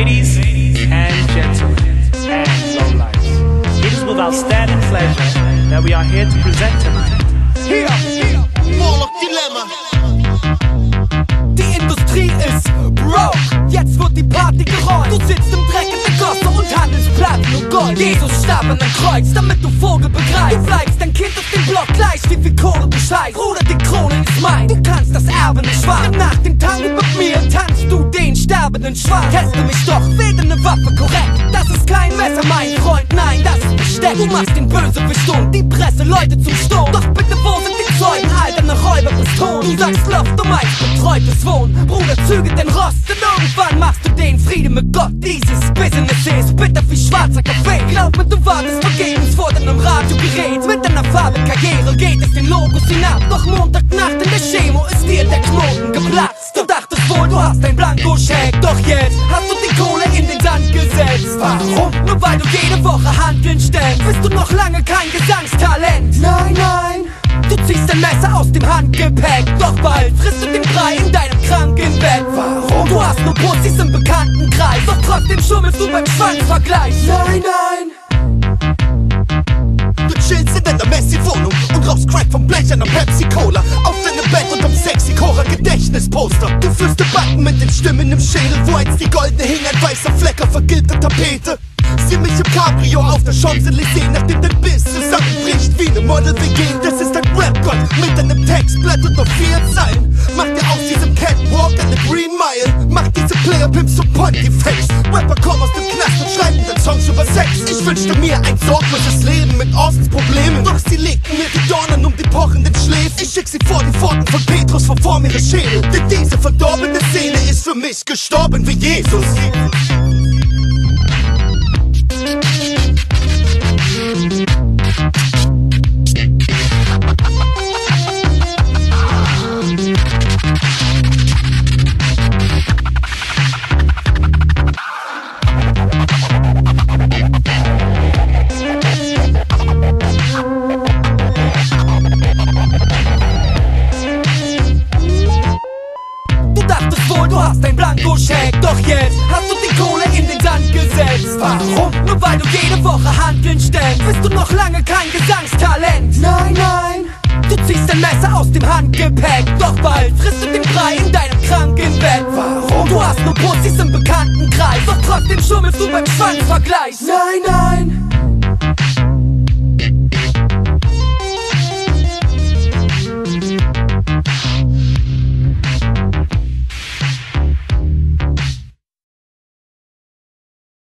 Ladies and gentlemen and lowlifes, it is with outstanding pleasure that we are here to present tonight. Hier, Moloch Dilemma. Die Industrie ist broke, jetzt wird die Party gerollt. Du sitzt im Dreck in der Gosse und handelst Platten und Gold. Jesus starb an einem Kreuz, damit du Vogel begreifst. Du bleibst dein Kind auf dem Block gleich, wie viel Kohle du scheißt. Bruder, die Krone ist mein, du kannst das Erbe nicht wahren. Nach dem Tango mit mir tanzt du den sterbenden Schwan. Kennst du mich doch, wähle ne Waffe korrekt. Das ist kein Messer, mein Freund, nein, das ist Besteck. Du machst den Bösewicht und die Presse Leute zum Sturm. Doch bitte, wo sind die Zeugen? Alter, ne Räuberpistole. Du sagst Loft, du meinst betreutes Wohnen. Bruder, züge den Rost, denn irgendwann machst du den Frieden mit Gott. Dieses Business ist bitter wie schwarzer Kaffee. Glaub mir, du wartest vergebens vor deinem Radiogerät. Mit deiner Farbe-Karriere geht es den Logos hinab. Doch Montagnacht in der Chemo ist dir der Knoten geplatzt. Du dachtest wohl, du hast ein Blankoscheck. Doch jetzt hast du die Kohle in den Sand gesetzt. Warum? Nur weil du jede Woche Hanteln stellst. Bist du noch lange kein Gesangstalent? Nein, nein. Du ziehst ein Messer aus dem Handgepäck. Doch bald frisst du den Brei in deinem Krankenbett. Warum? Du hast nur Pussys im Bekanntenkreis. Doch trotzdem schummelst du beim Schwanzvergleich. Nein, nein. Du chillst in deiner Messi-Wohnung und rauchst Crack vom Blech einer Pepsi-Cola. Auf deinem Bett unterm sexy Cora-Gedächtnisposter. Du führst Debatten mit den Stimmen im Schädel, wo einst die goldene hing, ein weißer Fleck auf vergilbter Tapete. Sieh mich im Cabrio auf der Champs-Élysées, nachdem dein Biss zusammenbricht wie ne Model-WG. Das ist ein Rap-Gott mit einem Textblatt und nur 4 Zeilen. Mach dir aus diesem Catwalk eine Green Mile. Mach diese Player-Pimps zum Pontifex. Rapper kommen aus dem Knast und schreiben dann Songs über Sex. Ich wünschte mir ein sorgloses Leben mit Austins Problemen. Doch sie legten mir die Dornen um die pochenden Schläfen. Ich schick sie vor die Pforten von Petrus, von vorm ihre Schädel. Denn diese verdorbene Szene ist für mich gestorben wie Jesus. Du hast ein Blankoscheck, doch jetzt hast du die Kohle in den Sand gesetzt. Warum? Nur weil du jede Woche Hanteln stellst. Bist du noch lange kein Gesangstalent? Nein, nein. Du ziehst ein Messer aus dem Handgepäck. Doch bald frisst du den Brei in deinem Krankenbett. Warum? Du hast nur Pussys im Bekanntenkreis. Doch trotzdem schummelst du beim Schwanzvergleich. Nein, nein.